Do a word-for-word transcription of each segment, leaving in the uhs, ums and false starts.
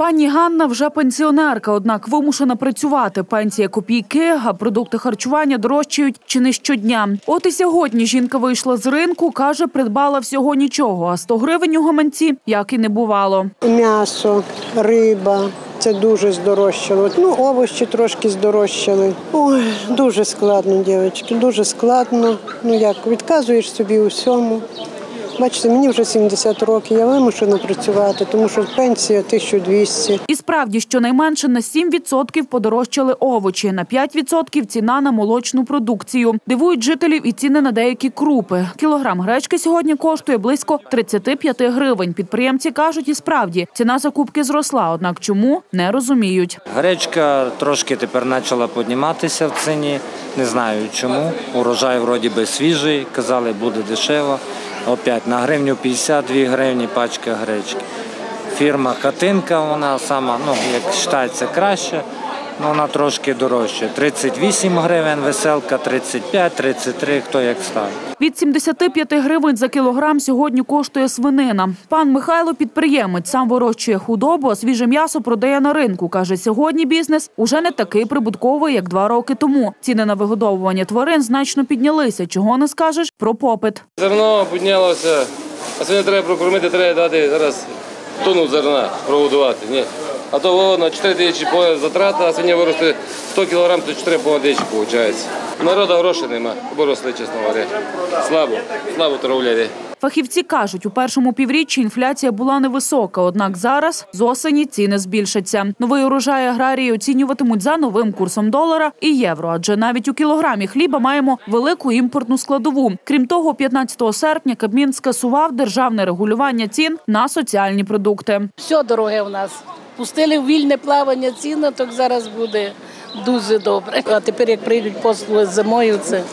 Пані Ганна вже пенсіонерка, однак вимушена працювати. Пенсія копійки, а продукти харчування дорожчають чи не щодня. От і сьогодні жінка вийшла з ринку, каже, придбала всього нічого, а сто гривень у гаманці як і не бувало. М'ясо, риба. Це дуже здорожчало. Ну, овочі трошки здорожчали. Ой, дуже складно, дівчатки, дуже складно. Ну як, відказуєш собі у всьому. Бачите, мені вже сімдесят років, я вимушена працювати, тому що пенсія тисяча двісті. І справді, щонайменше на сім відсотків подорожчали овочі, на п'ять відсотків ціна на молочну продукцію. Дивують жителів і ціни на деякі крупи. Кілограм гречки сьогодні коштує близько тридцять п'ять гривень. Підприємці кажуть, і справді, ціна закупки зросла, однак чому – не розуміють. Гречка трошки тепер почала підніматися в ціні, не знаю чому. Урожай вроді би свіжий, казали, буде дешево. Опять на гривню п'ятдесят дві гривні пачка гречки. Фірма Хатинка, вона сама, ну, як вважається, краще, але вона трошки дорожча. тридцять вісім гривень, веселка тридцять п'ять, тридцять три, хто як ставить. Від сімдесят п'ять гривень за кілограм сьогодні коштує свинина. Пан Михайло – підприємець, сам вирощує худобу, а свіже м'ясо продає на ринку. Каже, сьогодні бізнес уже не такий прибутковий, як два роки тому. Ціни на вигодовування тварин значно піднялися. Чого не скажеш про попит. Зерно піднялося, а сьогодні треба прокормити, треба дати зараз тонну зерна прогодувати. Ні. А то о, на чотири тисячі затрата, а сьогодні виросте сто кілограм, то чотири тисячі виходить. Народу грошей нема, бо росли, чесно говоря. Слабо, слабо торговля. Фахівці кажуть, у першому півріччі інфляція була невисока, однак зараз з осені ціни збільшаться. Новий урожай аграрії оцінюватимуть за новим курсом долара і євро, адже навіть у кілограмі хліба маємо велику імпортну складову. Крім того, п'ятнадцятого серпня Кабмін скасував державне регулювання цін на соціальні продукти. Все дороге у нас. Пустили в вільне плавання ціни, так зараз буде дуже добре. А тепер, як прийдуть послуги зимою, це,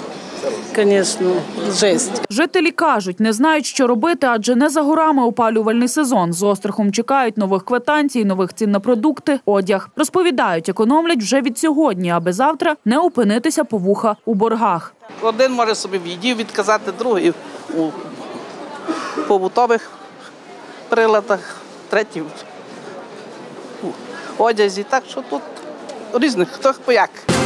звісно, жесть. Жителі кажуть, не знають, що робити, адже не за горами опалювальний сезон. З острахом чекають нових квитанцій, нових цін на продукти, одяг. Розповідають, економлять вже від сьогодні, аби завтра не опинитися по вуха у боргах. Один може собі в їді відказати, другий у побутових приладах, третій – одязі, так що тут різних, хто як.